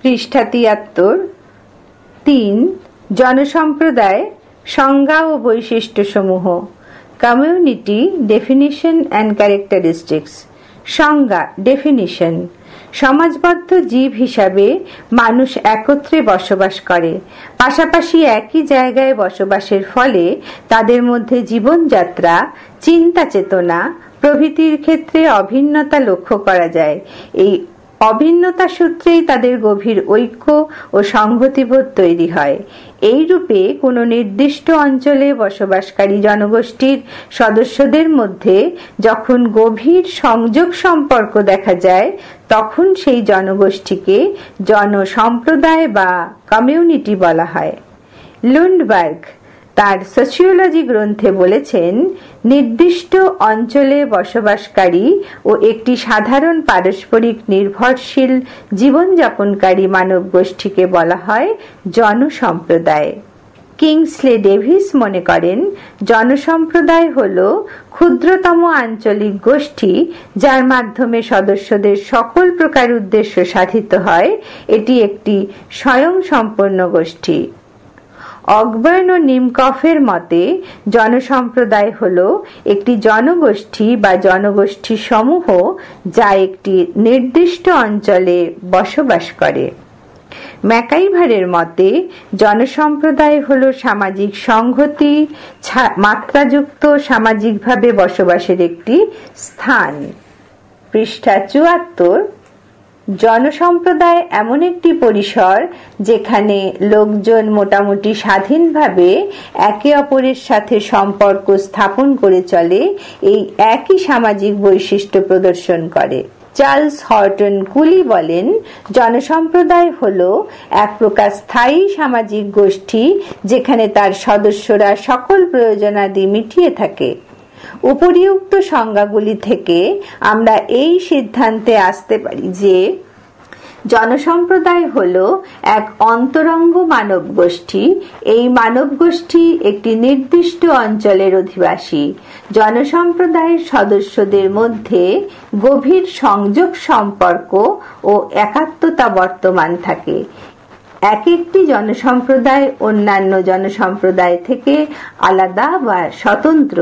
পৃষ্ঠা ৭৩। ৩. জনসম্প্রদায় সংজ্ঞা ও বৈশিষ্ট্যসমূহ। Community definition and characteristics. সংজ্ঞা ডেফিনিশন: সমাজবদ্ধ জীব হিসাবে মানুষ একত্রে বসবাস করে। পাশাপাশি একই জায়গায় বসবাসের ফলে তাদের মধ্যে জীবনযাত্রা, চিন্তা চেতনা প্রভৃতির ক্ষেত্রে অভিন্নতা লক্ষ্য করা যায়। এই অভিন্নতা সূত্রেই তাদের গভীর ঐক্য ও সংহতিবোধ তৈরি হয়। এই রূপে কোনো নির্দিষ্ট অঞ্চলে বসবাসকারী জনগোষ্ঠীর সদস্যদের মধ্যে যখন গভীর সংযোগ সম্পর্ক দেখা যায়, তখন সেই জনগোষ্ঠীকে জনসম্প্রদায় বা কমিউনিটি বলা হয়। লুন্ডবার্গ তার সোশিওলজি গ্রন্থে বলেছেন, নির্দিষ্ট অঞ্চলে বসবাসকারী ও একটি সাধারণ পারস্পরিক নির্ভরশীল জীবনযাপনকারী মানব গোষ্ঠীকে বলা হয় জনসম্প্রদায়। কিংসলে ডেভিস মনে করেন, জনসম্প্রদায় হল ক্ষুদ্রতম আঞ্চলিক গোষ্ঠী যার মাধ্যমে সদস্যদের সকল প্রকার উদ্দেশ্য সাধিত হয়। এটি একটি স্বয়ংসম্পূর্ণ গোষ্ঠী। অগবার্ন ও নিমকফের মতে জনসম্প্রদায় হল একটি জনগোষ্ঠী বা জনগোষ্ঠী সমূহ যা একটি নির্দিষ্ট অঞ্চলে বসবাস করে। ম্যাকাইভারের মতে জনসম্প্রদায় হল সামাজিক সংহতি, মাত্রাযুক্ত সামাজিকভাবে বসবাসের একটি স্থান। পৃষ্ঠা ৭৪। জনসম্প্রদায় এমন একটি পরিসর যেখানে লোকজন মোটামুটি স্বাধীনভাবে একে অপরের সাথে সম্পর্ক স্থাপন করে চলে, এই একই সামাজিক বৈশিষ্ট্য প্রদর্শন করে। চার্লস হর্টন কুলি বলেন, জনসম্প্রদায় হল এক প্রকার স্থায়ী সামাজিক গোষ্ঠী যেখানে তার সদস্যরা সকল প্রয়োজনাদি মিটিয়ে থাকে। উপরিউক্ত সংজ্ঞাগুলি থেকে আমরা এই সিদ্ধান্তে আসতে পারি যে জনসম্প্রদায় হল এক অন্তরঙ্গ মানব গোষ্ঠী। এই মানব গোষ্ঠী একটি নির্দিষ্ট অঞ্চলের অধিবাসী। জনসম্প্রদায়ের সদস্যদের মধ্যে গভীর সংযোগ সম্পর্ক ও একাত্মতা বর্তমান থাকে। এক একটি জনসম্প্রদায় অন্যান্য জনসম্প্রদায় থেকে আলাদা বা স্বতন্ত্র।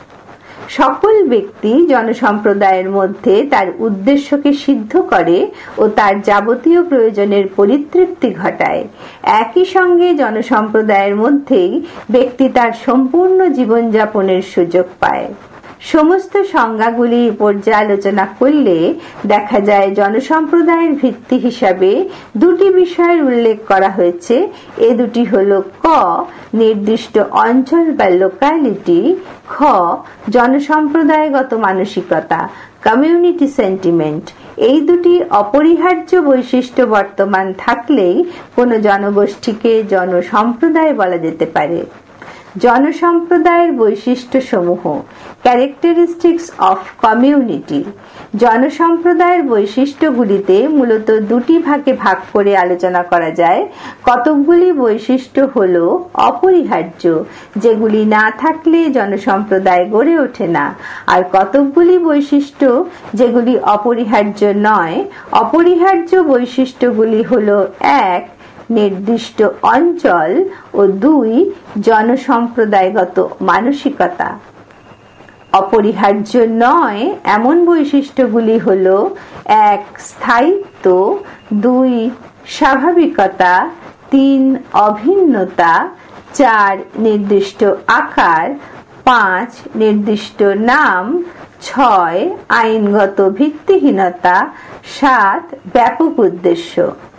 সকল ব্যক্তি জনসম্প্রদায়ের মধ্যে তার উদ্দেশ্যকে সিদ্ধ করে ও তার যাবতীয় প্রয়োজনের পরিতৃপ্তি ঘটায়। একই সঙ্গে জনসম্প্রদায়ের মধ্যেই ব্যক্তি তার সম্পূর্ণ জীবনযাপনের সুযোগ পায়। সমস্ত সংজ্ঞাগুলি পর্যালোচনা করলে দেখা যায় জনসম্প্রদায়ের ভিত্তি হিসাবে দুটি বিষয়ের উল্লেখ করা হয়েছে। এ দুটি হল ক, নির্দিষ্ট অঞ্চল বা লোকালিটি, খ, জনসম্প্রদায়গত মানসিকতা, কমিউনিটি সেন্টিমেন্ট। এই দুটি অপরিহার্য বৈশিষ্ট্য বর্তমান থাকলেই কোনো জনগোষ্ঠীকে জনসম্প্রদায় বলা যেতে পারে। জনসম্প্রদায়ের বৈশিষ্ট্য সমূহ। Characteristics of community. জনসম্প্রদায়ের বৈশিষ্ট্যগুলিতে মূলত দুটি ভাগে ভাগ করে আলোচনা করা যায়। কতকগুলি বৈশিষ্ট্য হল অপরিহার্য, যেগুলি না থাকলে জনসম্প্রদায় গড়ে ওঠে না, আর কতকগুলি বৈশিষ্ট্য যেগুলি অপরিহার্য নয়। অপরিহার্য বৈশিষ্ট্যগুলি হল ১, নির্দিষ্ট অঞ্চল ও ২, জনসম্প্রদায়গত মানসিকতা। অপরিহার্য নয় এমন বৈশিষ্ট্যগুলি হল ১, স্থায়িত্ব, ২, স্বাভাবিকতা, ৩, অভিন্নতা, ৪, নির্দিষ্ট আকার, ৫, নির্দিষ্ট নাম, ৬, আইনগত ভিত্তিহীনতা, ৭, ব্যাপক উদ্দেশ্য।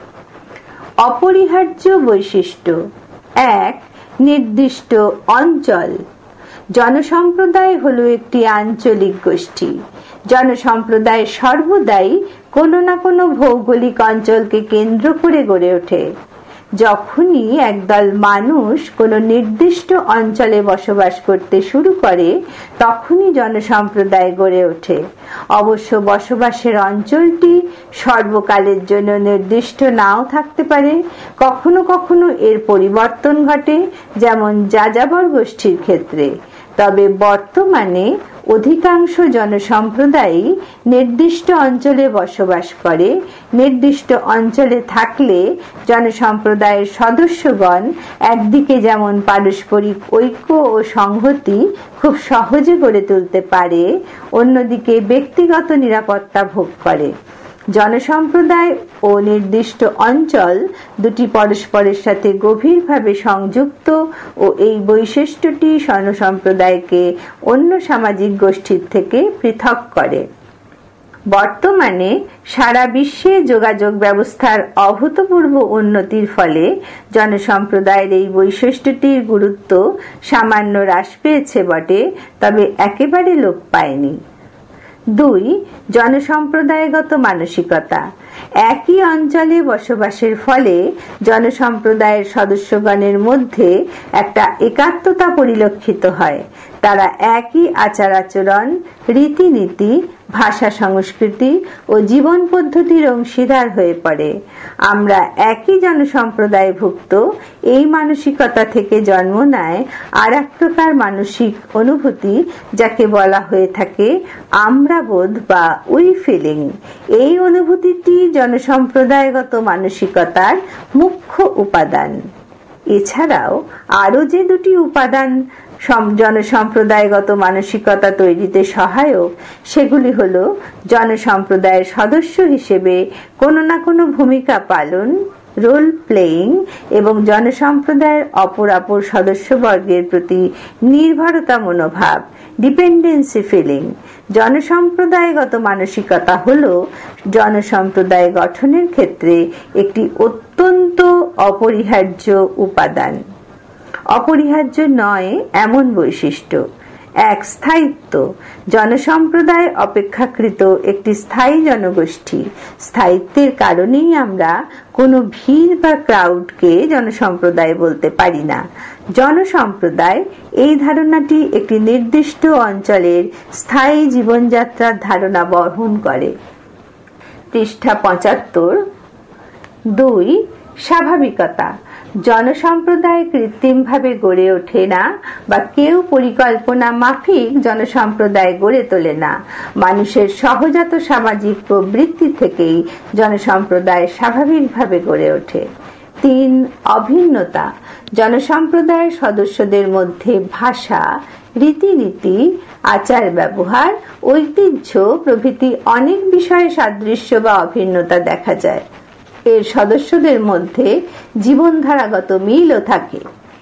অপরিহার্য বৈশিষ্ট্য। ১, নির্দিষ্ট অঞ্চল। জনসম্প্রদায় হল একটি আঞ্চলিক গোষ্ঠী। জনসম্প্রদায় সর্বদাই কোনো না কোনো ভৌগোলিক অঞ্চলকে কেন্দ্র করে গড়ে ওঠে। যখনই একদল মানুষ কোনো নির্দিষ্ট অঞ্চলে বসবাস করতে শুরু করে, তখনই জনসম্প্রদায় গড়ে ওঠে। অবশ্য বসবাসের অঞ্চলটি সর্বকালের জন্য নির্দিষ্ট নাও থাকতে পারে। কখনো কখনো এর পরিবর্তন ঘটে, যেমন যাযাবর গোষ্ঠীর ক্ষেত্রে। তবে বর্তমান বর্তমানে অধিকাংশ জনসম্প্রদায়ই নির্দিষ্ট অঞ্চলে বসবাস করে। নির্দিষ্ট অঞ্চলে থাকলে জনসম্প্রদায়ের সদস্যগণ একদিকে যেমন পারস্পরিক ঐক্য ও সংহতি খুব সহজে গড়ে তুলতে পারে, অন্যদিকে ব্যক্তিগত নিরাপত্তা ভোগ করে। জনসম্প্রদায় ও নির্দিষ্ট অঞ্চল দুটি পরস্পরের সাথে গভীরভাবে সংযুক্ত ও এই বৈশিষ্ট্যটি জনসম্প্রদায়কে অন্য সামাজিক গোষ্ঠীর থেকে পৃথক করে। বর্তমানে সারা বিশ্বে যোগাযোগ ব্যবস্থার অভূতপূর্ব উন্নতির ফলে জনসম্প্রদায়ের এই বৈশিষ্ট্যটির গুরুত্ব সামান্য হ্রাস পেয়েছে বটে, তবে একেবারে লোপ পায়নি। 2. জনসম্প্রদায়গত মানসিকতা। একই অঞ্চলে বসবাসের ফলে জনসম্প্রদায়ের সদস্যগণের মধ্যে একটা একাত্মতা পরিলক্ষিত হয়। তারা একই আচার আচরণ, রীতিনীতি, ভাষা, সংস্কৃতি ও জীবন পদ্ধতির অংশীদার হয়ে পড়ে। আমরা একই জনসম্প্রদায়ভুক্ত এই মানসিকতা থেকে জন্ম নেয় আর এক প্রকার মানসিক অনুভূতি, যাকে বলা হয়ে থাকে আমরা বোধ বা উই ফিলিং। এই অনুভূতিটি জনসম্প্রদায়গত মানসিকতার মুখ্য উপাদান। এছাড়াও আরো যে দুটি উপাদান জনসম্প্রদায়গত মানসিকতা তৈরিতে সহায়ক, সেগুলি হল জনসম্প্রদায়ের সদস্য হিসেবে কোনো না কোনো ভূমিকা পালন, রোল প্লেয়িং, এবং জনসম্প্রদায়ের অপর সদস্যবর্গের প্রতি নির্ভরতা মনোভাব, ডিপেন্ডেন্সি ফিলিং। জনসম্প্রদায়গত মানসিকতা হল জনসম্প্রদায় গঠনের ক্ষেত্রে একটি অত্যন্ত অপরিহার্য উপাদান। অপরিহার্য নয় এমন বৈশিষ্ট্য। 1. স্থায়িত্ব। জনসম্প্রদায় অপেক্ষাকৃত একটি স্থায়ী জনগোষ্ঠী। স্থায়িত্বের কারণেই আমরা কোনো ভিড় বা ক্রাউডকে জনসম্প্রদায় বলতে পারি না। জনসম্প্রদায় এই ধারণাটি একটি নির্দিষ্ট অঞ্চলের স্থায়ী জীবনযাত্রার ধারণা বহন করে। পৃষ্ঠা 75। 2. স্বাভাবিকতা। জনসম্প্রদায় কৃত্রিমভাবে গড়ে ওঠে না বা কেউ পরিকল্পনা মাফিক জনসম্প্রদায় গড়ে তোলে না। মানুষের সহজাত সামাজিক প্রবৃত্তি থেকেই জনসম্প্রদায় স্বাভাবিকভাবে গড়ে ওঠে। 3. অভিন্নতা। জনসম্প্রদায়ের সদস্যদের মধ্যে ভাষা, রীতিনীতি, আচার ব্যবহার, ঐতিহ্য প্রভৃতি অনেক বিষয়ে সাদৃশ্য বা অভিন্নতা দেখা যায়। এর সদস্যদের মধ্যে জীবনধারাগত মিলও থাকে।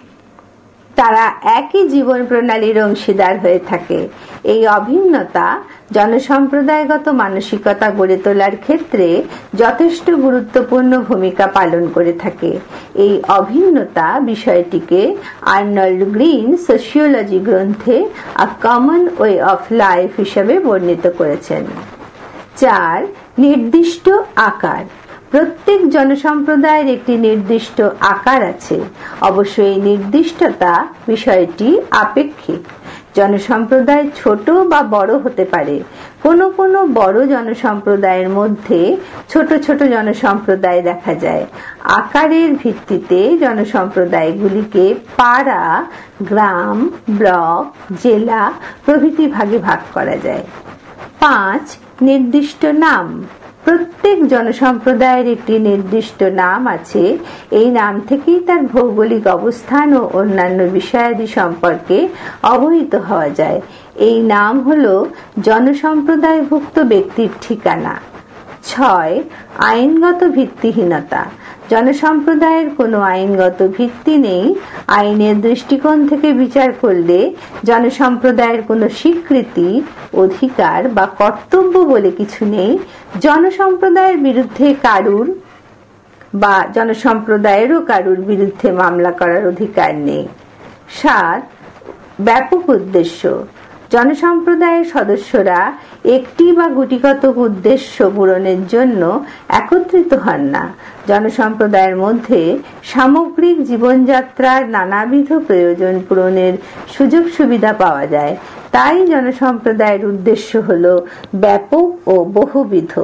তারা একই জীবন প্রণালীর অংশীদার হয়ে থাকে। এই অভিন্নতা জনসম্প্রদায়গত মানসিকতা গড়ে তোলার ক্ষেত্রে যথেষ্ট গুরুত্বপূর্ণ ভূমিকা পালন করে থাকে। এই অভিন্নতা বিষয়টিকে আর্নল্ড গ্রিন সোশিওলজি গ্রন্থে a common way of life হিসেবে বর্ণিত করেছেন। 4. নির্দিষ্ট আকার। প্রত্যেক জনসম্প্রদায়ের একটি নির্দিষ্ট আকার আছে। অবশ্য এই নির্দিষ্টতা বিষয়টি আপেক্ষিক। জনসম্প্রদায় ছোট বা বড় হতে পারে। কোনো কোনো বড় জনসম্প্রদায়ের মধ্যে ছোট ছোট জনসম্প্রদায় দেখা যায়। আকারের ভিত্তিতে জনসম্প্রদায়গুলিকে পাড়া, গ্রাম, ব্লক, জেলা প্রভৃতি ভাগে ভাগ করা যায়। 5. নির্দিষ্ট নাম। প্রত্যেক জনসম্প্রদায়ের একটি নির্দিষ্ট নাম আছে। এই নাম থেকেই তার ভৌগোলিক অবস্থান ও অন্যান্য বিষয়াদি সম্পর্কে অবহিত হওয়া যায়। এই নাম হল জনসম্প্রদায়ভুক্ত ব্যক্তির ঠিকানা। 6. আইনগত ভিত্তিহীনতা। জনসম্প্রদায়ের কোনো আইনগত ভিত্তি নেই। আইনের দৃষ্টিকোণ থেকে বিচার করলে জনসম্প্রদায়ের কোনো স্বীকৃতি, অধিকার বা কর্তব্য বলে কিছু নেই। জনসম্প্রদায়ের বিরুদ্ধে কারুর বা জনসম্প্রদায়েরও কারুর বিরুদ্ধে মামলা করার অধিকার নেই। 7. ব্যাপক উদ্দেশ্য। জনসম্প্রদায়ের সদস্যরা একটি বা গুটিগত উদ্দেশ্য পূরণের জন্য একত্রিত হন না। জনসম্প্রদায়ের মধ্যে সামগ্রিক জীবনযাত্রার নানাবিধ প্রয়োজন পূরণের সুযোগ সুবিধা পাওয়া যায়। তাই জনসম্প্রদায়ের উদ্দেশ্য হল ব্যাপক ও বহুবিধ।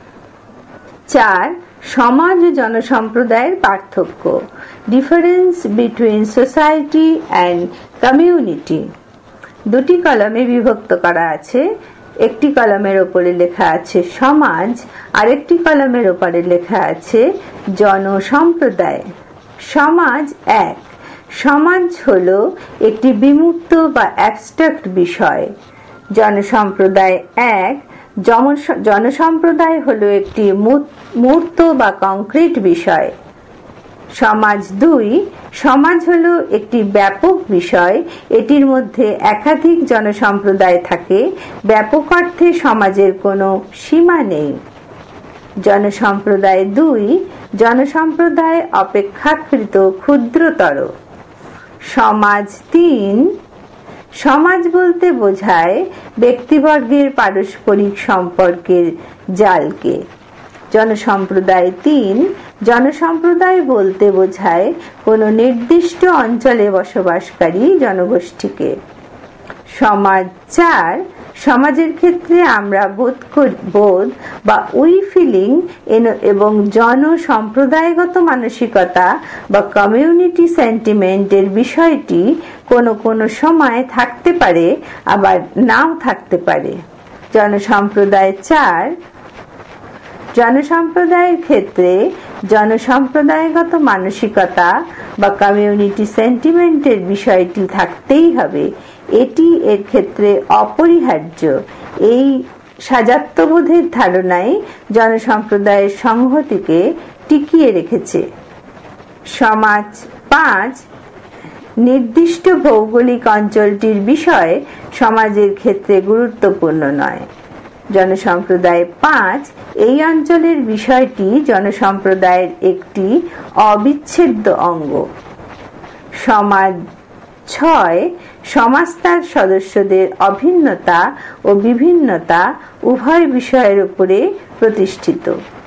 4. সমাজ ও জনসম্প্রদায়ের পার্থক্য। Difference between society and community. দুটি কলামে বিভক্ত করা আছে। একটি কলামের ওপরে লেখা আছে সমাজ, আরেকটি কলামের ওপরে লেখা আছে জনসম্প্রদায়। সমাজ এক। সমাজ হলো একটি বিমূর্ত বা অ্যাবস্ট্রাক্ট বিষয়। জনসম্প্রদায় এক। জনসম্প্রদায় হলো একটি মূর্ত বা কংক্রিট বিষয়। সমাজ দুই। সমাজ হলো একটি ব্যাপক বিষয়। এটির মধ্যে একাধিক জনসম্প্রদায় থাকে। ব্যাপক অর্থে সমাজের কোনো সীমা নেই। জনসম্প্রদায় দুই। জনসম্প্রদায় অপেক্ষাকৃত ক্ষুদ্রতর। সমাজ তিন। সমাজ বলতে বোঝায় ব্যক্তিবর্গের পারস্পরিক সম্পর্কের জালকে। জনসম্প্রদায় তিন। জনসম্প্রদায় বলতে বোঝায় কোনো নির্দিষ্ট অঞ্চলে বসবাসকারী জনগোষ্ঠীকে। সমাজ চার। সমাজের ক্ষেত্রে আমরা বোধ বা উই ফিলিং এবং জনসম্প্রদায়গত মানসিকতা বা কমিউনিটি সেন্টিমেন্টের বিষয়টি কোনো কোনো সময় থাকতে পারে, আবার নাও থাকতে পারে। জনসম্প্রদায় চার। জনসম্প্রদায়ের ক্ষেত্রে জনসম্প্রদায়গত মানসিকতা বা কমিউনিটি সেন্টিমেন্টের বিষয়টি থাকতেই হবে। এটি এর ক্ষেত্রে অপরিহার্য। এই সাজাত্যবোধের ধারণাই জনসম্প্রদায়ের সংহতিকে টিকিয়ে রেখেছে। সমাজ পাঁচ। নির্দিষ্ট ভৌগোলিক অঞ্চলটির বিষয় সমাজের ক্ষেত্রে গুরুত্বপূর্ণ নয়। জনসম্প্রদায় পাঁচ। এই অঞ্চলের বিষয়টি জনসম্প্রদায়ের একটি অবিচ্ছেদ্য অঙ্গ। সমাজ ছয়। সমাজ তার সদস্যদের অভিন্নতা ও বিভিন্নতা উভয় বিষয়ের উপরে প্রতিষ্ঠিত।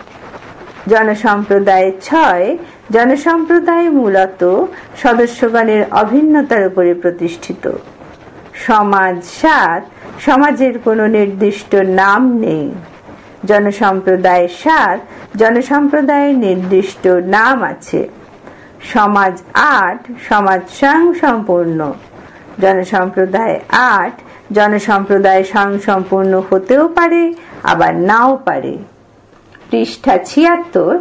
জনসম্প্রদায় ছয়। জনসম্প্রদায় মূলত সদস্যগণের অভিন্নতার উপরে প্রতিষ্ঠিত। সমাজ সাত। সমাজের কোনো নির্দিষ্ট নাম নেই। জনসম্প্রদায় সাত। জনসম্প্রদায়ের নির্দিষ্ট নাম আছে। সমাজ আট। সমাজ স্বয়ংসম্পূর্ণ। জনসম্প্রদায় আট। জনসম্প্রদায় স্বয়ংসম্পূর্ণ হতেও পারে, আবার নাও পারে। পৃষ্ঠা ৭৬।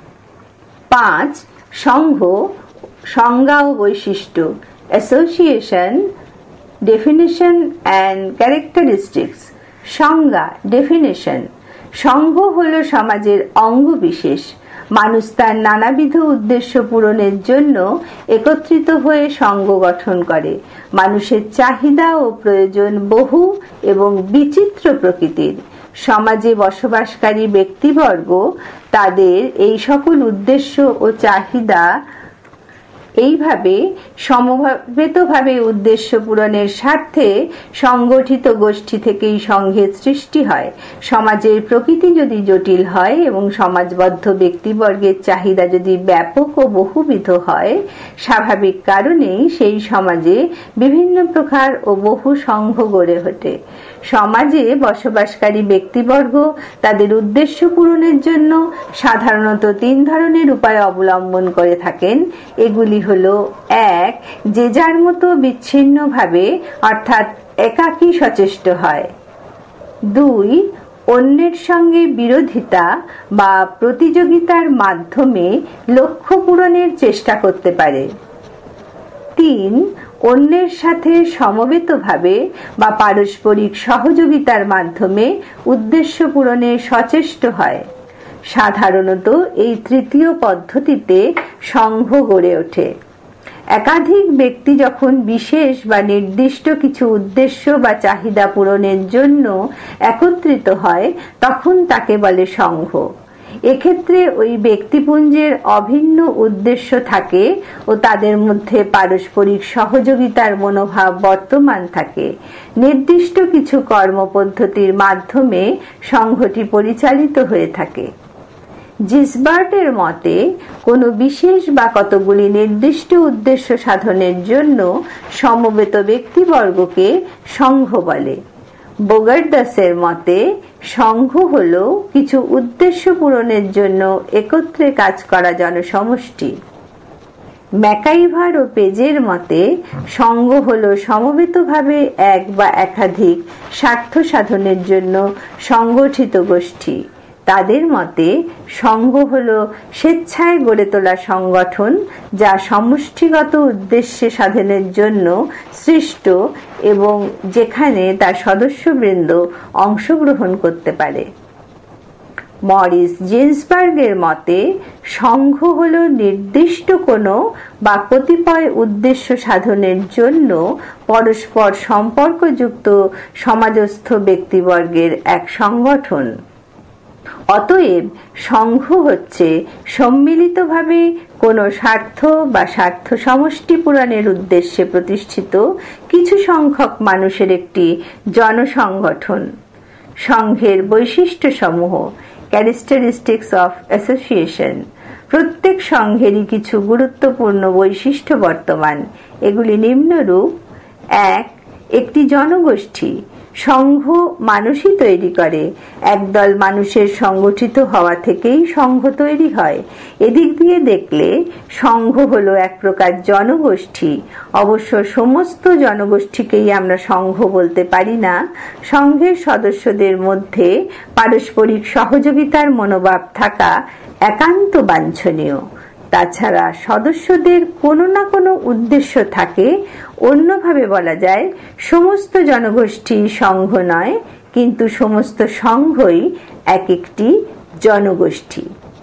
পাঁচ। সংঘ, সংজ্ঞা ও বৈশিষ্ট্য। Association, definition and characteristics. সংজ্ঞা, ডেফিনিশন। সংঘ হলো সমাজের অঙ্গ বিশেষ। মানুষ তার নানাবিধ উদ্দেশ্য পূরণের জন্য একত্রিত হয়ে সংঘ গঠন করে। মানুষের চাহিদা ও প্রয়োজন বহু এবং বিচিত্র প্রকৃতির। সমাজে বসবাসকারী ব্যক্তিবর্গ তাদের এই সকল উদ্দেশ্য ও চাহিদা এইভাবে সমবেতভাবে উদ্দেশ্য পূরণের স্বার্থে সংগঠিত গোষ্ঠী থেকেই সংঘের সৃষ্টি হয়। সমাজের প্রকৃতি যদি জটিল হয় এবং সমাজবদ্ধ ব্যক্তিবর্গের চাহিদা যদি ব্যাপক ও বহুবিধ হয়, স্বাভাবিক কারণেই সেই সমাজে বিভিন্ন প্রকার ও বহু সংঘ গড়ে ওঠে। সমাজে বসবাসকারী ব্যক্তিবর্গ তাদের উদ্দেশ্য পূরণের জন্য সাধারণত তিন ধরনের উপায় অবলম্বন করে থাকেন। এগুলি হলো এক, যে যার মতো বিচ্ছিন্নভাবে অর্থাৎ একাকী সচেষ্ট হয়। দুই, অন্যের সঙ্গে বিরোধিতা বা প্রতিযোগিতার মাধ্যমে লক্ষ্য পূরণের চেষ্টা করতে পারে। তিন, অন্যের সাথে সমবেতভাবে বা পারস্পরিক সহযোগিতার মাধ্যমে উদ্দেশ্য পূরণে সচেষ্ট হয়। সাধারণত এই তৃতীয় পদ্ধতিতে সংঘ গড়ে ওঠে। একাধিক ব্যক্তি যখন বিশেষ বা নির্দিষ্ট কিছু উদ্দেশ্য বা চাহিদা পূরণের জন্য একত্রিত হয়, তখন তাকে বলে সংঘ। এক্ষেত্রে ওই ব্যক্তিপুঞ্জের অভিন্ন উদ্দেশ্য থাকে ও তাদের মধ্যে পারস্পরিক সহযোগিতার মনোভাব বর্তমান থাকে। নির্দিষ্ট কিছু কর্মপদ্ধতির মাধ্যমে সংঘটি পরিচালিত হয়ে থাকে। জিসবার্টের মতে কোনো বিশেষ বা কতগুলি নির্দিষ্ট উদ্দেশ্য সাধনের জন্য সমবেত ব্যক্তিবর্গকে সংঘ বলে। বোগার্দাসের মতে সংঘ হল কিছু উদ্দেশ্য পূরণের জন্য একত্রে কাজ করা জনসমষ্টি। ম্যাকাইভার ও পেজের মতে সংঘ হল সমবেতভাবে এক বা একাধিক স্বার্থ সাধনের জন্য সংগঠিত গোষ্ঠী। তাদের মতে সংঘ হল স্বেচ্ছায় গড়ে তোলা সংগঠন যা সমষ্টিগত উদ্দেশ্য সাধনের জন্য সৃষ্ট এবং যেখানে তার সদস্যবৃন্দ অংশগ্রহণ করতে পারে। মরিস জিন্সবার্গের মতে সংঘ হল নির্দিষ্ট কোনো বা কতিপয় উদ্দেশ্য সাধনের জন্য পরস্পর সম্পর্কযুক্ত সমাজস্থ ব্যক্তিবর্গের এক সংগঠন। অতএব সংঘ হচ্ছে সম্মিলিতভাবে কোনো স্বার্থ বা স্বার্থ সমষ্টি পূরণের উদ্দেশ্যে প্রতিষ্ঠিত কিছু সংখ্যক মানুষের একটি জনসংগঠন। সংঘের বৈশিষ্ট্যসমূহ, ক্যারেক্টারিস্টিক্স অফ অ্যাসোসিয়েশন। প্রত্যেক সংঘেরই কিছু গুরুত্বপূর্ণ বৈশিষ্ট্য বর্তমান। এগুলি নিম্নরূপ: 1. একটি জনগোষ্ঠী। সংঘ মানুষই তৈরি করে। একদল মানুষের সংগঠিত হওয়া থেকেই সংঘ তৈরি হয়। এদিক দিয়ে দেখলে সংঘ হলো এক প্রকার জনগোষ্ঠী। অবশ্য সমস্ত জনগোষ্ঠীকেই আমরা সংঘ বলতে পারি না। সংঘের সদস্যদের মধ্যে পারস্পরিক সহযোগিতার মনোভাব থাকা একান্ত বাঞ্ছনীয়। তাছাড়া সদস্যদের কোনো না কোনো উদ্দেশ্য থাকে। অন্যভাবে বলা যায়, সমস্ত জনগোষ্ঠী সংঘ নয়, কিন্তু সমস্ত সংঘই এক একটি জনগোষ্ঠী।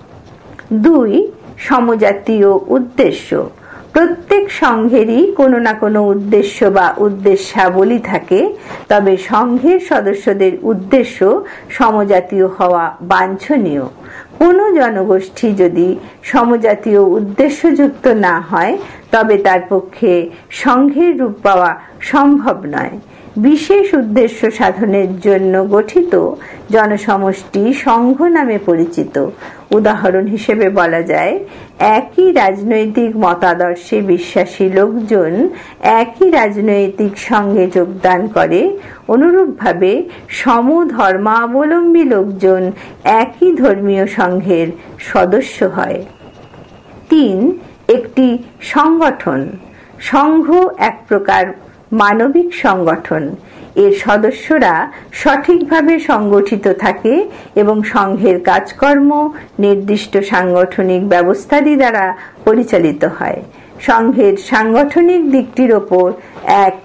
2. সমজাতীয় উদ্দেশ্য। প্রত্যেক সংঘেরই কোনো না কোনো উদ্দেশ্য বা উদ্দেশ্যাবলী থাকে, তবে সংঘের সদস্যদের উদ্দেশ্য সমজাতীয় হওয়া বাঞ্ছনীয়। কোনো জনগোষ্ঠী যদি সমজাতীয় উদ্দেশ্যযুক্ত না হয়, তবে তার পক্ষে সংঘের রূপ পাওয়া সম্ভব নয়। বিশেষ উদ্দেশ্য সাধনের জন্য গঠিত জনসমষ্টি সংঘ নামে পরিচিত। উদাহরণ হিসেবে বলা যায়, একই রাজনৈতিক মতাদর্শে বিশ্বাসী লোকজন একই রাজনৈতিক সংঘে যোগদান করে। অনুরূপভাবে সমধর্মাবলম্বী লোকজন একই ধর্মীয় সংঘের সদস্য হয়। 3. একটি সংগঠন। সংঘ এক প্রকার মানবিক সংগঠন। এর সদস্যরা সঠিকভাবে সংগঠিত থাকে এবং সংঘের কাজকর্ম নির্দিষ্ট সাংগঠনিক ব্যবস্থাদি দ্বারা পরিচালিত হয়। সংঘের সাংগঠনিক দিকটির ওপর এক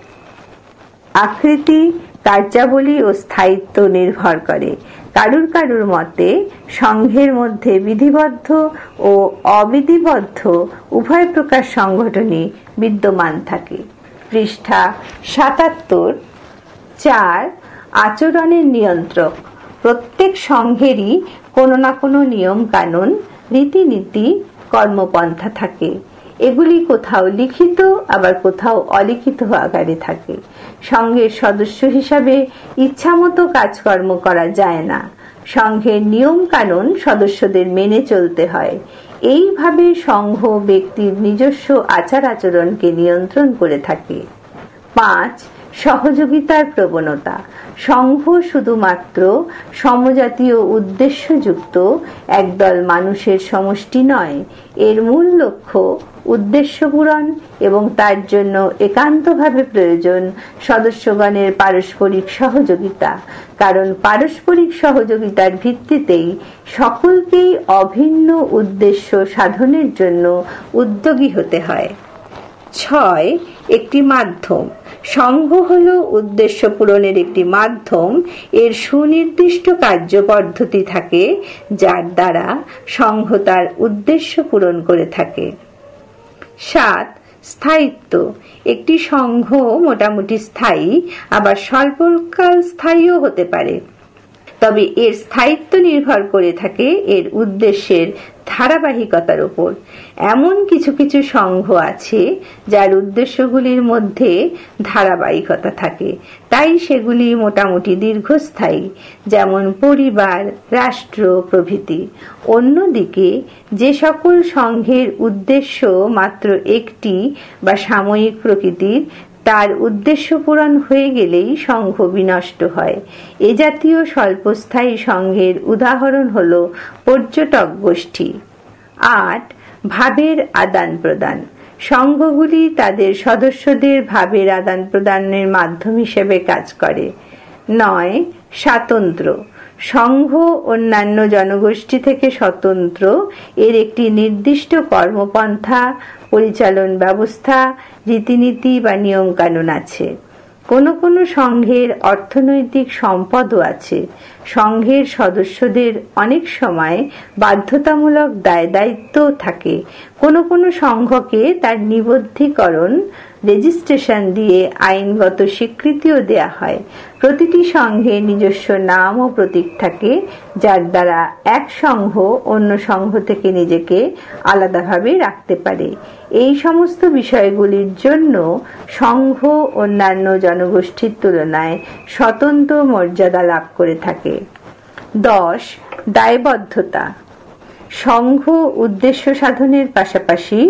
আকৃতি, কার্যাবলী ও স্থায়িত্ব নির্ভর করে। কারুর কারুর মতে সংঘের মধ্যে বিধিবদ্ধ ও অবিধিবদ্ধ উভয় প্রকার সংগঠনই বিদ্যমান থাকে। পৃষ্ঠা 77। 4. আচরণের নিয়ন্ত্রক। প্রত্যেক সংঘেরই কোনো না কোনো নিয়ম কানুন, রীতিনীতি, কর্মপন্থা থাকে। এগুলি কোথাও লিখিত, আবার কোথাও অলিখিত আকারে থাকে। সংঘের সদস্য হিসাবে ইচ্ছামতো কাজকর্ম করা যায় না। সংঘের নিয়ম কানুন সদস্যদের মেনে চলতে হয়। এইভাবে সংঘ ব্যক্তির নিজস্ব আচার আচরণকে নিয়ন্ত্রণ করে থাকে। 5. সহযোগিতার প্রবণতা। সংঘ শুধুমাত্র সমজাতীয় উদ্দেশ্যযুক্ত একদল মানুষের সমষ্টি নয়। এর মূল লক্ষ্য উদ্দেশ্য পূরণ এবং তার জন্য একান্তভাবে প্রয়োজন সদস্যগণের পারস্পরিক সহযোগিতা। কারণ পারস্পরিক সহযোগিতার ভিত্তিতেই সকলকেই অভিন্ন উদ্দেশ্য সাধনের জন্য উদ্যোগী হতে হয়। 6. একটি মাধ্যম। সংঘ হল উদ্দেশ্য পূরণের একটি মাধ্যম। এর সুনির্দিষ্ট কার্যপদ্ধতি থাকে, যার দ্বারা সংঘ তার উদ্দেশ্য পূরণ করে থাকে। 7. স্থায়িত্ব। একটি সংঘ মোটামুটি স্থায়ী, আবার স্বল্পকাল স্থায়ীও হতে পারে। তবে এর স্থায়িত্ব নির্ভর করে থাকে এর উদ্দেশ্যের ধারাবাহিকতার উপর। এমন কিছু কিছু সংঘ আছে যার উদ্দেশ্যগুলির মধ্যে ধারাবাহিকতা থাকে, তাই সেগুলি মোটামুটি দীর্ঘস্থায়ী, যেমন পরিবার, রাষ্ট্র প্রভৃতি। অন্যদিকে যে সকল সংঘের উদ্দেশ্য মাত্র একটি বা সাময়িক প্রকৃতির, তার উদ্দেশ্য পূরণ হয়ে গেলেই সংঘ বিনষ্ট হয়। এ জাতীয় স্বল্পস্থায়ী সংঘের উদাহরণ হল পর্যটক গোষ্ঠী। 8. ভাবের আদান প্রদান। সংঘগুলি তাদের সদস্যদের ভাবের আদান প্রদানের মাধ্যম হিসেবে কাজ করে। 9. স্বাতন্ত্র। সংঘ অন্যান্য জনগোষ্ঠী থেকে স্বতন্ত্র। এর একটি নির্দিষ্ট কর্মপন্থা, পরিচালন ব্যবস্থা, রীতিনীতি বা নিয়মকানুন আছে। কোনো কোনো সংঘের অর্থনৈতিক সম্পদও আছে। সংঘের সদস্যদের অনেক সময় বাধ্যতামূলক দায়-দায়িত্বও থাকে। কোনো কোনো সংঘকে তার নিবদ্ধীকরণ রেজিস্ট্রেশন দিয়ে আইনগত স্বীকৃতিও দেয়া হয়। প্রতিটি সংঘের নিজস্ব নাম ও প্রতীক থাকে, যার দ্বারা এক সংঘ অন্য সংঘ থেকে নিজেকে আলাদাভাবে রাখতে পারে। এই সমস্ত বিষয়গুলির জন্য সংঘ অন্যান্য জনগোষ্ঠীর তুলনায় স্বতন্ত্র মর্যাদা লাভ করে থাকে। 10. দায়বদ্ধতা। সংঘ উদ্দেশ্য সাধনের পাশাপাশি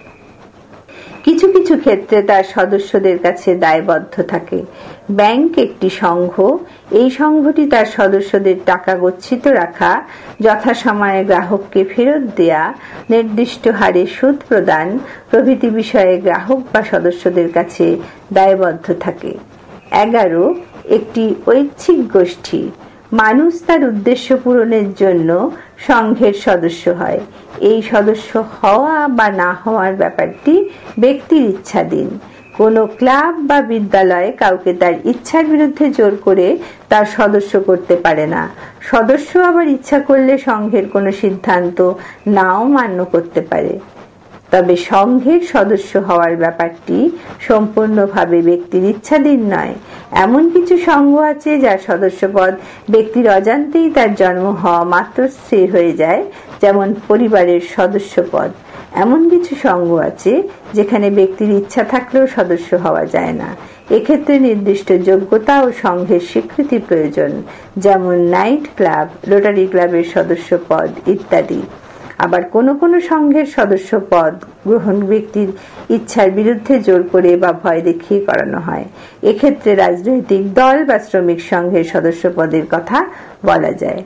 কিছু কিছু ক্ষেত্রে তার সদস্যদের কাছে দায়বদ্ধ থাকে। ব্যাংক একটি সংঘ। এই সংঘটি তার সদস্যদের টাকা গচ্ছিত রাখা, যথাসময়ে গ্রাহককে ফেরত দেয়া, নির্দিষ্ট হারে সুদ প্রদান প্রভৃতি বিষয়ে গ্রাহক বা সদস্যদের কাছে দায়বদ্ধ থাকে। 11. একটি ঐচ্ছিক গোষ্ঠী। মানুষ তার উদ্দেশ্য পূরণের জন্য সংঘের সদস্য হয়। এই সদস্য হওয়া বা না হওয়ার ব্যাপারটি ব্যক্তির ইচ্ছাধীন। কোনো ক্লাব বা বিদ্যালয় কাউকে তার ইচ্ছার বিরুদ্ধে জোর করে তার সদস্য করতে পারে না। সদস্য আবার ইচ্ছা করলে সংঘের কোনো সিদ্ধান্ত নাও মান্য করতে পারে। তবে সংঘের সদস্য হওয়ার ব্যাপারটি সম্পূর্ণভাবে ব্যক্তির ইচ্ছাধীন নয়। এমন কিছু সংঘ আছে যার সদস্যপদ ব্যক্তির অজান্তেই তার জন্ম হওয়া মাত্র স্থির হয়ে যায়, যেমন পরিবারের সদস্যপদ। এমন কিছু সংঘ আছে যেখানে ব্যক্তির ইচ্ছা থাকলেও সদস্য হওয়া যায় না। এক্ষেত্রে নির্দিষ্ট যোগ্যতা ও সংঘের স্বীকৃতি প্রয়োজন, যেমন নাইট ক্লাব, রোটারি ক্লাবের সদস্যপদ ইত্যাদি। আবার কোনো কোনো সংঘের সদস্য পদ গ্রহণ ব্যক্তির ইচ্ছার বিরুদ্ধে জোর করে বা ভয় দেখিয়ে করানো হয়। এক্ষেত্রে রাজনৈতিক দল বা শ্রমিক সংঘের সদস্য পদের কথা বলা যায়।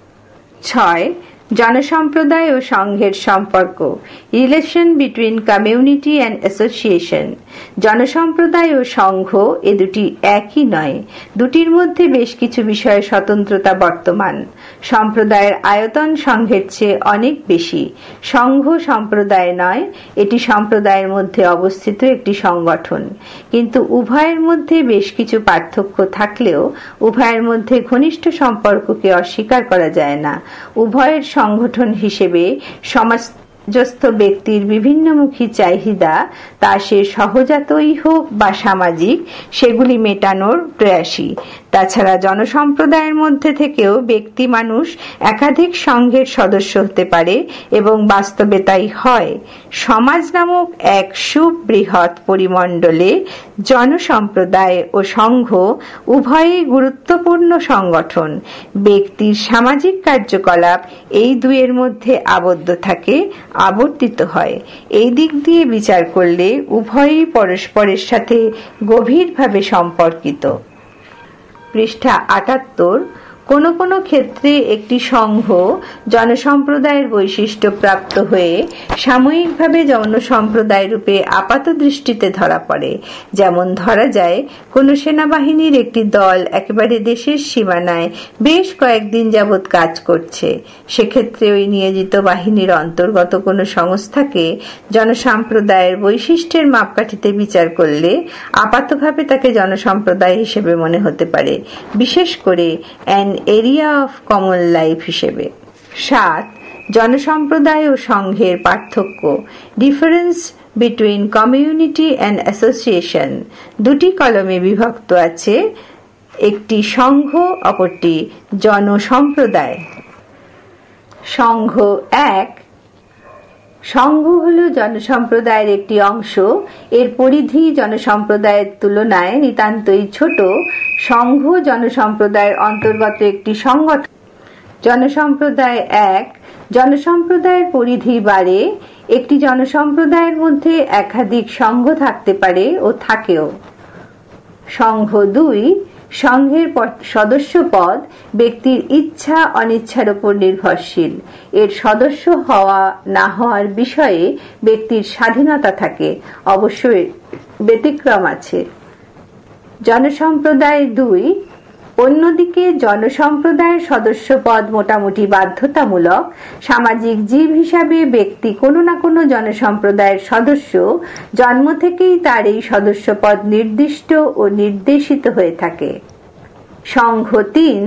6. জনসম্প্রদায় ও সংঘের সম্পর্ক। Relation between community and association. জনসম্প্রদায় ও সংঘ এ দুটি একই নয়। দুটির মধ্যে বেশ কিছু বিষয়ে স্বতন্ত্রতা বর্তমান। সম্প্রদায়ের আয়তন সংঘের চেয়ে অনেক বেশি। সংঘ সম্প্রদায় নয়, এটি সম্প্রদায়ের মধ্যে অবস্থিত একটি সংগঠন। কিন্তু উভয়ের মধ্যে বেশ কিছু পার্থক্য থাকলেও উভয়ের মধ্যে ঘনিষ্ঠ সম্পর্ককে অস্বীকার করা যায় না। উভয়ের সংগঠন হিসেবে সমাজস্থ ব্যক্তির বিভিন্নমুখী চাহিদা, তা সে সহজাতই হোক বা সামাজিক, সেগুলি মেটানোর প্রয়াসী। তাছাড়া জনসম্প্রদায়ের মধ্যে থেকেও ব্যক্তি মানুষ একাধিক সংঘের সদস্য হতে পারে এবং বাস্তবে তাই হয়। সমাজ নামক এক সুবৃহৎ পরিমণ্ডলে জনসম্প্রদায় ও সংঘ উভয়ই গুরুত্বপূর্ণ সংগঠন। ব্যক্তির সামাজিক কার্যকলাপ এই দুয়ের মধ্যে আবদ্ধ থাকে, আবর্তিত হয়। এই দিক দিয়ে বিচার করলে উভয়ই পরস্পরের সাথে গভীরভাবে সম্পর্কিত। পৃষ্ঠা 78। কোনো কোনো ক্ষেত্রে একটি সংঘ জনসম্প্রদায়ের বৈশিষ্ট্য প্রাপ্ত হয়ে সাময়িকভাবে জনসম্প্রদায় রূপে আপাত দৃষ্টিতে ধরা পড়ে। যেমন ধরা যায়, কোনো সেনাবাহিনীর একটি দল একেবারে দেশের সীমানায় বেশ কয়েকদিন যাবৎ কাজ করছে। সেক্ষেত্রে ওই নিয়োজিত বাহিনীর অন্তর্গত কোনো সংস্থাকে জনসম্প্রদায়ের বৈশিষ্ট্যের মাপকাঠিতে বিচার করলে আপাতভাবে তাকে জনসম্প্রদায় হিসেবে মনে হতে পারে, বিশেষ করে এরিয়া অফ কমন লাইফ হিসেবে। 7. জনসম্প্রদায় ও সংঘের পার্থক্য। Difference between community and association. দুটি কলমে বিভক্ত আছে, একটি সংঘ, অপরটি জনসম্প্রদায়। সংঘ 1। সংঘ হল জনসম্প্রদায়ের একটি অংশ। এর পরিধি জনসম্প্রদায়ের তুলনায় নিতান্তই ছোট। সংঘ জনসম্প্রদায়ের অন্তর্গত একটি সংগঠন। জনসম্প্রদায় 1। জনসম্প্রদায়ের পরিধি বাড়ে। একটি জনসম্প্রদায়ের মধ্যে একাধিক সংঘ থাকতে পারে ও থাকেও। সংঘ 2। সংঘের সদস্য পদ ব্যক্তির ইচ্ছা অনিচ্ছার উপর নির্ভরশীল। এর সদস্য হওয়া না হওয়ার বিষয়ে ব্যক্তির স্বাধীনতা থাকে, অবশ্যই ব্যতিক্রম আছে। জনসম্প্রদায় 2। অন্যদিকে জনসম্প্রদায়ের সদস্য পদ মোটামুটি বাধ্যতামূলক। সামাজিক জীব হিসাবে ব্যক্তি কোনো না কোনো জনসম্প্রদায়ের সদস্য। জন্ম থেকেই তার এই সদস্য পদ নির্দিষ্ট ও নির্দেশিত হয়ে থাকে। সংঘ 3।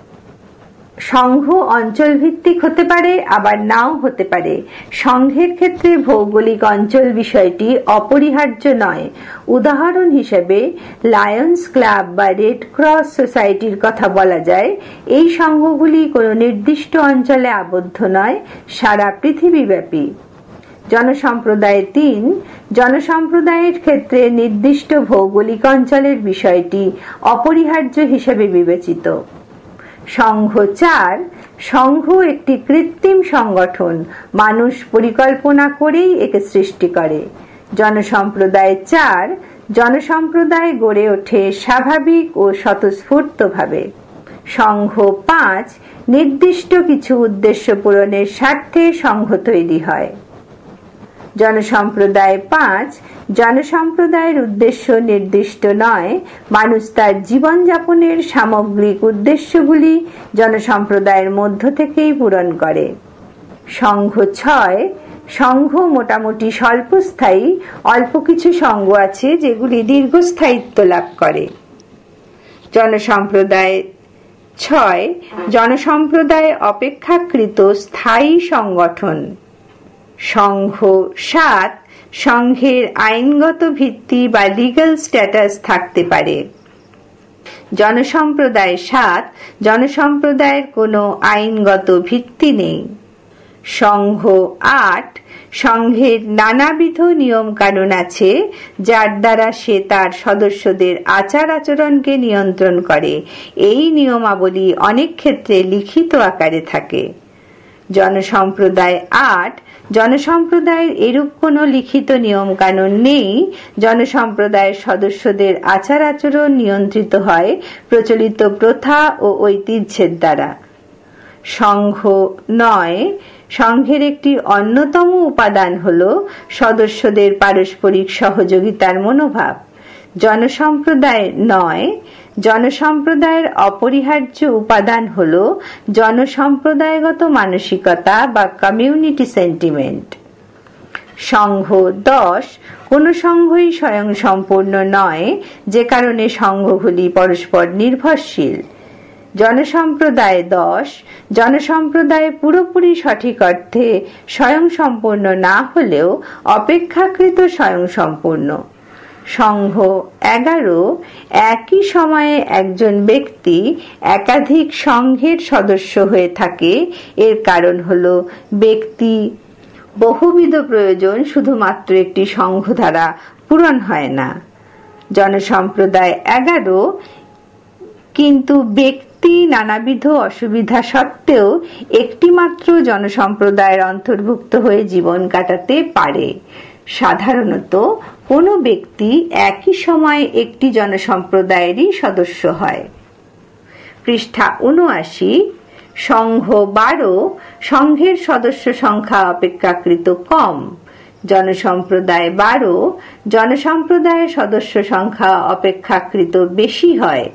সংঘ অঞ্চল ভিত্তিক হতে পারে, আবার নাও হতে পারে। সংঘের ক্ষেত্রে ভৌগোলিক অঞ্চল বিষয়টি অপরিহার্য নয়। উদাহরণ হিসেবে লায়ন্স ক্লাব বা রেড ক্রস সোসাইটির কথা বলা যায়। এই সংঘগুলি কোনো নির্দিষ্ট অঞ্চলে আবদ্ধ নয়, সারা পৃথিবীব্যাপী। জনসম্প্রদায় 3। জনসম্প্রদায়ের ক্ষেত্রে নির্দিষ্ট ভৌগোলিক অঞ্চলের বিষয়টি অপরিহার্য হিসেবে বিবেচিত। সংঘ 4। সংঘ একটি কৃত্রিম সংগঠন, মানুষ পরিকল্পনা করেই একে সৃষ্টি করে। জনসম্প্রদায় 4। জনসম্প্রদায় গড়ে ওঠে স্বাভাবিক ও স্বতঃস্ফূর্তভাবে। সংঘ 5। নির্দিষ্ট কিছু উদ্দেশ্য পূরণের স্বার্থে সংঘ তৈরি হয়। জনসম্প্রদায় 5। জনসম্প্রদায়ের উদ্দেশ্য নির্দিষ্ট নয়, মানুষ তার জীবনযাপনের সামগ্রিক উদ্দেশ্যগুলি জনসম্প্রদায়ের মধ্য থেকেই পূরণ করে। সংঘ 6। সংঘ মোটামুটি স্বল্পস্থায়ী, অল্প কিছু সংঘ আছে যেগুলি দীর্ঘস্থায়িত্ব লাভ করে। জনসম্প্রদায় 6। জনসম্প্রদায় অপেক্ষাকৃত স্থায়ী সংগঠন। সংঘ 7। সংঘের আইনগত ভিত্তি বা লিগ্যাল স্ট্যাটাস থাকতে পারে। জনসম্প্রদায় 7। জনসম্প্রদায়ের কোনো আইনগত ভিত্তি নেই। সংঘ 8। সংঘের নানাবিধ নিয়ম কানুন আছে, যার দ্বারা সে তার সদস্যদের আচার আচরণকে নিয়ন্ত্রণ করে। এই নিয়মাবলী অনেক ক্ষেত্রে লিখিত আকারে থাকে। জনসম্প্রদায় 8। জনসম্প্রদায়ের এরূপ কোনো লিখিত নিয়ম কানুন নেই। জনসম্প্রদায়ের সদস্যদের আচার আচরণ নিয়ন্ত্রিত হয় প্রচলিত প্রথা ও ঐতিহ্যের দ্বারা। সংঘ 9। সংঘের একটি অন্যতম উপাদান হল সদস্যদের পারস্পরিক সহযোগিতার মনোভাব। জনসম্প্রদায় 9। জনসম্প্রদায়ের অপরিহার্য উপাদান হল জনসম্প্রদায়গত মানসিকতা বা কমিউনিটি সেন্টিমেন্ট। সংঘ 10। কোনো সংঘই স্বয়ংসম্পূর্ণ নয়, যে কারণে সংঘগুলি পরস্পর নির্ভরশীল। জনসম্প্রদায় 10। জনসম্প্রদায় পুরোপুরি সঠিক অর্থে স্বয়ংসম্পূর্ণ না হলেও অপেক্ষাকৃত স্বয়ংসম্পূর্ণ। সংঘ 11। একই সময়ে একজন ব্যক্তি একাধিক সংঘের সদস্য হয়ে থাকে। এর কারণ হল ব্যক্তি বহুবিধ প্রয়োজন শুধুমাত্র একটি সংঘ দ্বারা পূরণ হয় না। জনসম্প্রদায় 11। কিন্তু ব্যক্তি নানাবিধ অসুবিধা সত্ত্বেও একটিমাত্র জনসম্প্রদায়ের অন্তর্ভুক্ত হয়ে জীবন কাটাতে পারে। সাধারণত কোনো ব্যক্তি একই সময়ে একটি জনসম্প্রদায়েরই সদস্য হয়। পৃষ্ঠা 79। সংঘ 12। সংঘের সদস্য সংখ্যা অপেক্ষাকৃত কম। জনসম্প্রদায় 12। জনসম্প্রদায়ের সদস্য সংখ্যা অপেক্ষাকৃত বেশি হয়।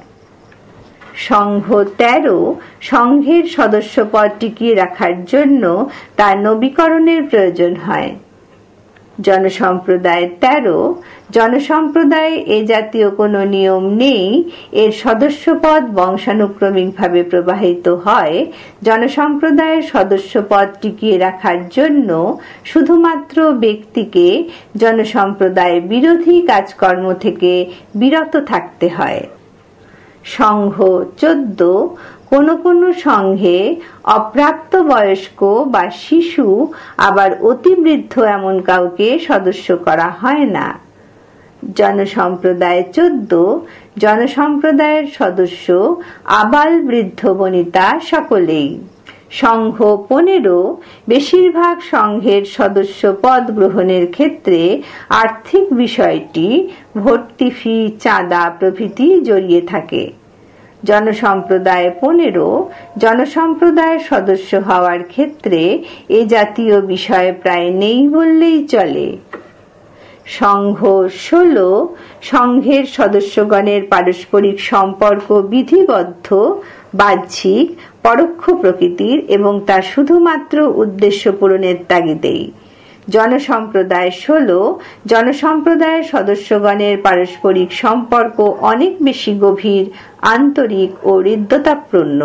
সংঘ 13। সংঘের সদস্যপদ টিকিয়ে রাখার জন্য তার নবীকরণের প্রয়োজন হয়। জনসম্প্রদায় 13। জনসম্প্রদায়ে এ জাতীয় কোনো নিয়ম নেই, এর সদস্যপদ বংশানুক্রমিকভাবে প্রবাহিত হয়। জনসম্প্রদায়ের সদস্যপদ টিকিয়ে রাখার জন্য শুধুমাত্র ব্যক্তিকে জনসম্প্রদায় বিরোধী কাজকর্ম থেকে বিরত থাকতে হয়। সংঘ 14। কোনো কোনো সংঘে অপ্রাপ্তবয়স্ক বা শিশু, আবার অতিবৃদ্ধ এমন কাউকে সদস্য করা হয় না। জনসম্প্রদায় 14। জনসম্প্রদায়ের সদস্য আবাল বৃদ্ধ বনিতা সকলেই। সংঘ 15। বেশিরভাগ সংঘের সদস্য পদ গ্রহণের ক্ষেত্রে আর্থিক বিষয়টি ভর্তি ফি, চাঁদা প্রভৃতি জড়িয়ে থাকে। জনসম্প্রদায় 15 জনসম্প্রদায়ের সদস্য হওয়ার ক্ষেত্রে এ জাতীয় বিষয় প্রায় নেই বললেই চলে। সংঘ 16 সংঘের সদস্যগণের পারস্পরিক সম্পর্ক বিধিবদ্ধ, বাহ্যিক, পরোক্ষ প্রকৃতির এবং তা শুধুমাত্র উদ্দেশ্য পূরণের তাগিদেই। জনসম্প্রদায় 16 জনসম্প্রদায়ের সদস্যগণের পারস্পরিক সম্পর্ক অনেক বেশি গভীর, আন্তরিক ও হৃদ্যতাপূর্ণ।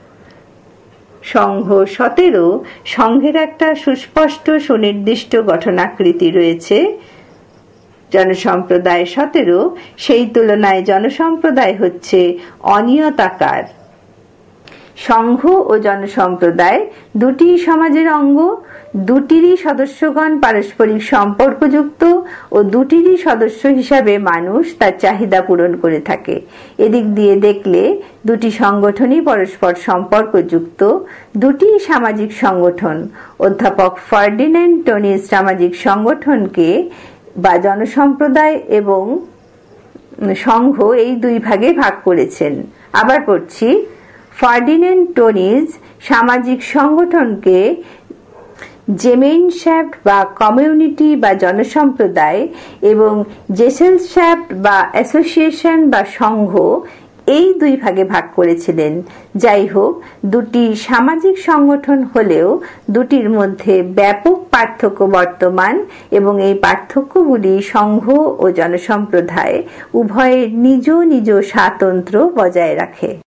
সংঘ 17 সংঘের একটা সুস্পষ্ট সুনির্দিষ্ট গঠনাকৃতি রয়েছে। জনসম্প্রদায় 17 সেই তুলনায় জনসম্প্রদায় হচ্ছে অনিয়তাকার। সংঘ ও জনসম্প্রদায় দুটি সমাজের অঙ্গ, দুটিরই সদস্যগণ পারস্পরিক সম্পর্কযুক্ত ও দুটিরই সদস্য হিসাবে মানুষ তার চাহিদা পূরণ করে থাকে। এদিক দিয়ে দেখলে দুটি সংগঠনই পরস্পর সম্পর্কযুক্ত, দুটি সামাজিক সংগঠন। অধ্যাপক ফার্ডিন্যান্ড টোনিস সামাজিক সংগঠনকে বা জনসম্প্রদায় এবং সংঘ এই দুই ভাগে ভাগ করেছেন। আবার পড়ছি, ফার্ডিন্যান্ড টোনিস সামাজিক সংগঠনকে জেমেইনশ্যাফট বা কমিউনিটি বা জনসম্প্রদায় এবং জেসেলশ্যাফট বা অ্যাসোসিয়েশন বা সংঘ এই দুই ভাগে ভাগ করেছিলেন। যাই হোক, দুটি সামাজিক সংগঠন হলেও দুটির মধ্যে ব্যাপক পার্থক্য বর্তমান এবং এই পার্থক্যগুলি সংঘ ও জনসম্প্রদায় উভয়ের নিজ নিজ স্বাতন্ত্র্য বজায় রাখে।